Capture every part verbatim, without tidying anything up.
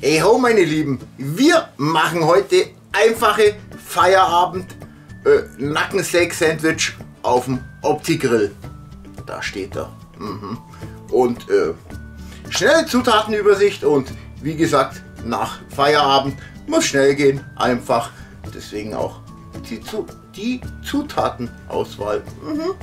Hey ho meine Lieben, wir machen heute einfache Feierabend äh, Nackensteak Sandwich auf dem Opti-Grill. Da steht er. Mhm. Und äh, schnelle Zutatenübersicht und wie gesagt, nach Feierabend muss schnell gehen, einfach. Deswegen auch die, die Zutatenauswahl. Mhm.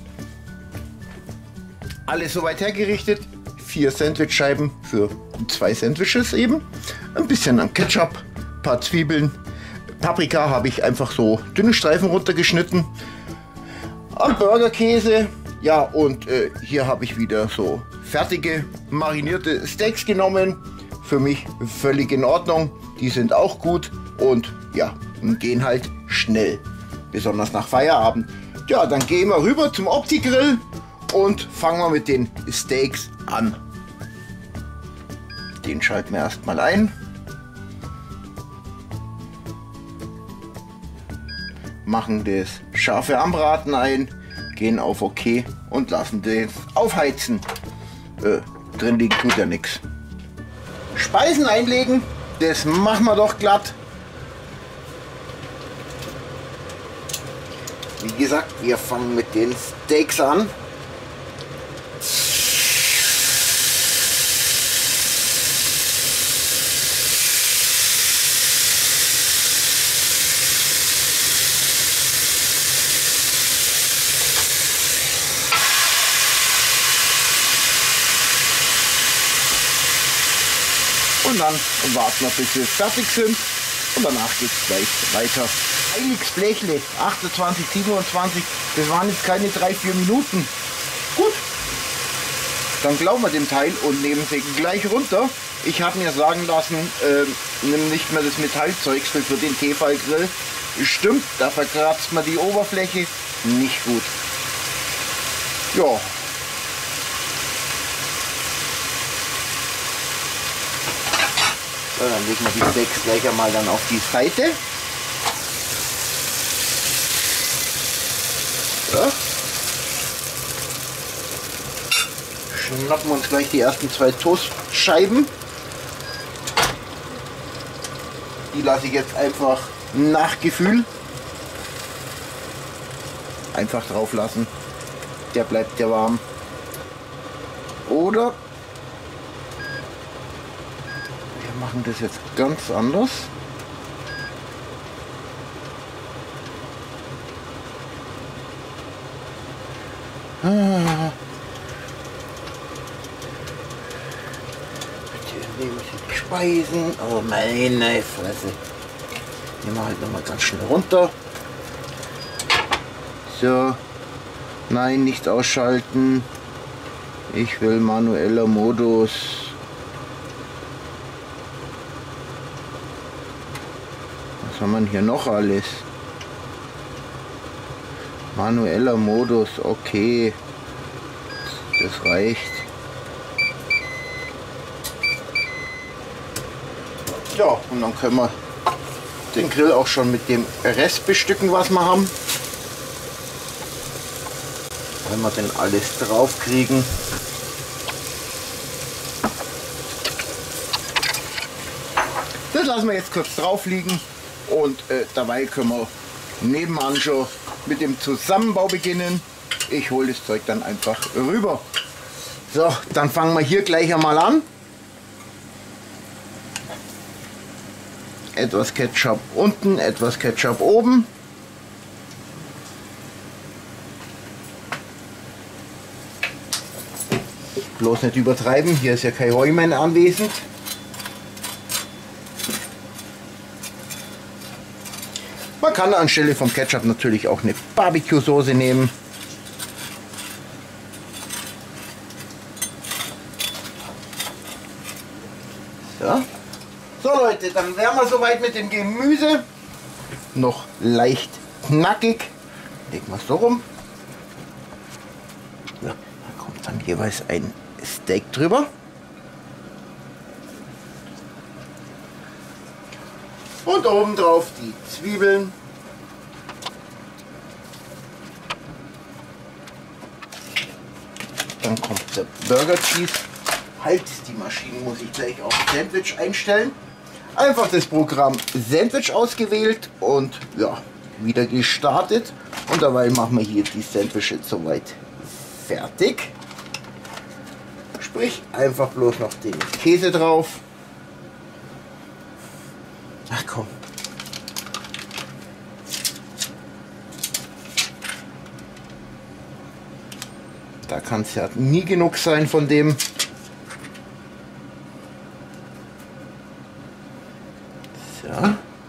Alles soweit hergerichtet. Vier Sandwichscheiben für zwei Sandwiches eben. Ein bisschen an Ketchup, ein paar Zwiebeln. Paprika habe ich einfach so dünne Streifen runtergeschnitten. Am Burgerkäse. Ja, und äh, hier habe ich wieder so fertige marinierte Steaks genommen. Für mich völlig in Ordnung. Die sind auch gut und ja, gehen halt schnell. Besonders nach Feierabend. Ja, dann gehen wir rüber zum Opti-Grill und fangen wir mit den Steaks an. Den schalten wir erstmal ein. Machen das scharfe Anbraten ein, gehen auf OK und lassen das aufheizen. Äh, drin liegt tut ja nichts. Speisen einlegen, das machen wir doch glatt. Wie gesagt, wir fangen mit den Steaks an. Und dann warten wir, bis wir fertig sind. Und danach geht es gleich weiter. Heiliges Blechle, achtundzwanzig, siebenundzwanzig, das waren jetzt keine drei, vier Minuten. Gut, dann glauben wir dem Teil und nehmen sie gleich runter. Ich habe mir sagen lassen, äh, nimm nicht mehr das Metallzeugs für den Tefal-Grill. Stimmt, da verkratzt man die Oberfläche nicht gut. Ja. So, dann legen wir die Steaks gleich einmal dann auf die Seite. So. Schnappen wir uns gleich die ersten zwei Toastscheiben. Die lasse ich jetzt einfach nach Gefühl einfach drauf lassen. Der bleibt ja warm. Oder machen das jetzt ganz anders. Ah. Bitte nehmen Sie die Speisen. Oh meine Fresse. Nehmen wir halt noch mal ganz schnell runter. So. Nein, nicht ausschalten. Ich will manueller Modus. Was haben wir hier noch alles? Manueller Modus, okay. Das reicht. Ja, und dann können wir den Grill auch schon mit dem Rest bestücken, was wir haben. Wenn wir denn alles drauf kriegen. Das lassen wir jetzt kurz drauf liegen. Und äh, dabei können wir nebenan schon mit dem Zusammenbau beginnen. Ich hole das Zeug dann einfach rüber. So, dann fangen wir hier gleich einmal an. Etwas Ketchup unten, etwas Ketchup oben. Bloß nicht übertreiben, hier ist ja kein Heumann anwesend. Man kann anstelle vom Ketchup natürlich auch eine Barbecue-Soße nehmen. So. So Leute, dann wären wir soweit mit dem Gemüse. Noch leicht knackig. Legen wir es so rum. Ja, da kommt dann jeweils ein Steak drüber. Und oben drauf die Zwiebeln. Dann kommt der Burger Cheese Halt, die Maschine muss ich gleich auf Sandwich einstellen. Einfach das Programm Sandwich ausgewählt und ja, wieder gestartet. Und dabei machen wir hier die Sandwiches soweit fertig. Sprich, einfach bloß noch den Käse drauf. Ach komm. Da kann es ja nie genug sein von dem. So.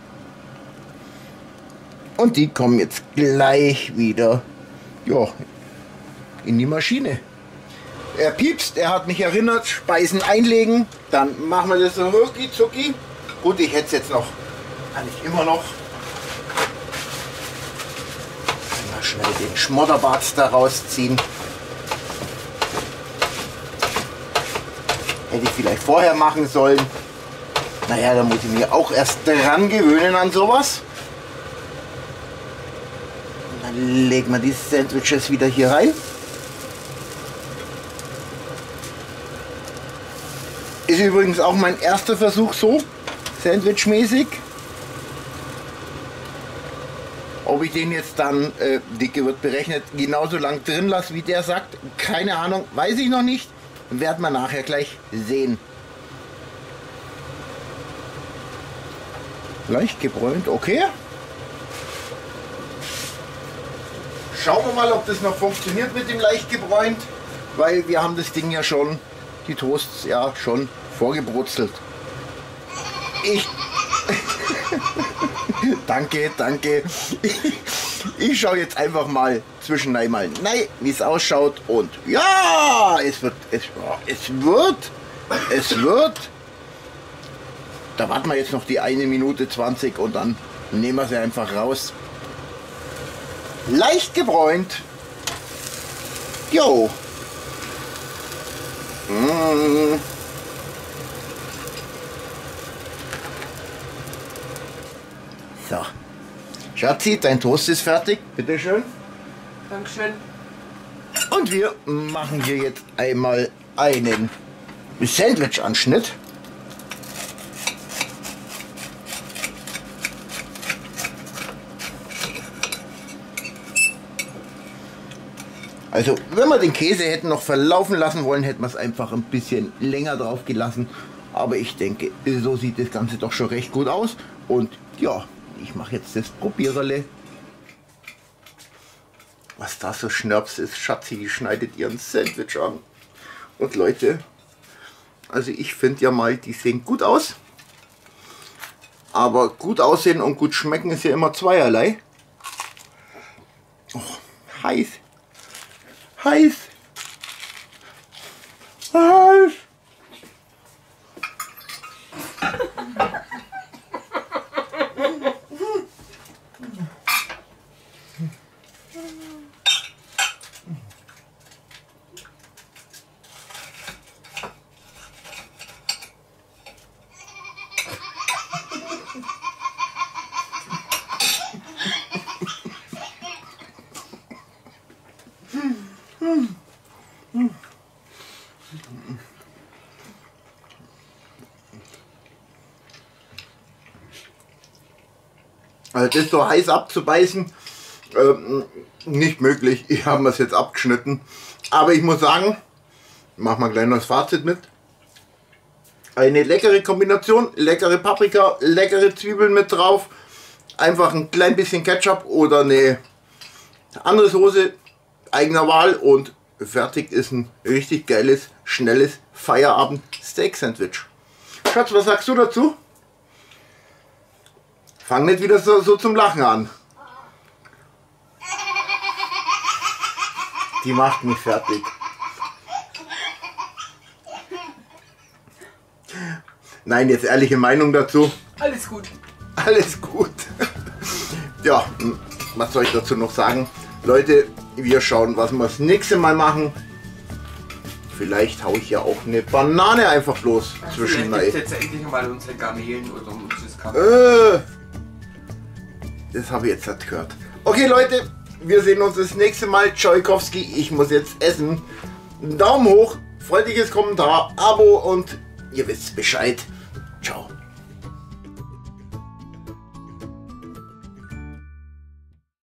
Und die kommen jetzt gleich wieder, ja, in die Maschine. Er piepst, er hat mich erinnert, Speisen einlegen, dann machen wir das so rucki zucki. Gut, ich hätte es jetzt noch, kann ich immer noch. Mal schnell den Schmodderbart da rausziehen. Hätte ich vielleicht vorher machen sollen. Naja, da muss ich mir auch erst dran gewöhnen an sowas. Und dann legen wir die Sandwiches wieder hier rein. Ist übrigens auch mein erster Versuch so, Sandwich-mäßig. Ob ich den jetzt dann, äh, Dicke wird berechnet, genauso lang drin lasse, wie der sagt, keine Ahnung, weiß ich noch nicht. Werden wir nachher gleich sehen. Leicht gebräunt, okay. Schauen wir mal, ob das noch funktioniert mit dem leicht gebräunt, weil wir haben das Ding ja schon, die Toasts ja schon vorgebrutzelt. Ich danke, danke. Ich, ich schaue jetzt einfach mal zwischendurch mal nein, wie es ausschaut und ja, es wird, es, es wird, es wird. Da warten wir jetzt noch die eine Minute zwanzig und dann nehmen wir sie einfach raus. Leicht gebräunt. Jo. Mmh. So. Schatzi, dein Toast ist fertig. Bitte schön. Dankeschön. Und wir machen hier jetzt einmal einen Sandwich-Anschnitt. Also, wenn wir den Käse hätten noch verlaufen lassen wollen, hätten wir es einfach ein bisschen länger drauf gelassen. Aber ich denke, so sieht das Ganze doch schon recht gut aus. Und ja, ich mache jetzt das Probiererle. Was da so Schnörps ist, Schatzi schneidet ihren Sandwich an. Und Leute, also ich finde ja mal, die sehen gut aus. Aber gut aussehen und gut schmecken ist ja immer zweierlei. Oh, heiß. Heiß. Heiß. Also das so heiß abzubeißen, ähm, nicht möglich. Ich habe es jetzt abgeschnitten. Aber ich muss sagen, mach mal gleich noch das Fazit mit. Eine leckere Kombination, leckere Paprika, leckere Zwiebeln mit drauf. Einfach ein klein bisschen Ketchup oder eine andere Soße eigener Wahl und fertig ist ein richtig geiles, schnelles Feierabend-Steak-Sandwich. Schatz, was sagst du dazu? Fang nicht wieder so, so zum Lachen an. Die macht mich fertig. Nein, jetzt ehrliche Meinung dazu. Alles gut. Alles gut. Ja, was soll ich dazu noch sagen? Leute, wir schauen, was wir das nächste Mal machen. Vielleicht haue ich ja auch eine Banane einfach bloß Ach, zwischen vielleicht gibt's jetzt endlich mal unsere Garnelen oder unseres Kaffee. äh, Das habe ich jetzt nicht gehört. Okay Leute, wir sehen uns das nächste Mal. Tschaikowski, ich muss jetzt essen. Daumen hoch freundliches Kommentar, Abo und ihr wisst Bescheid. Ciao.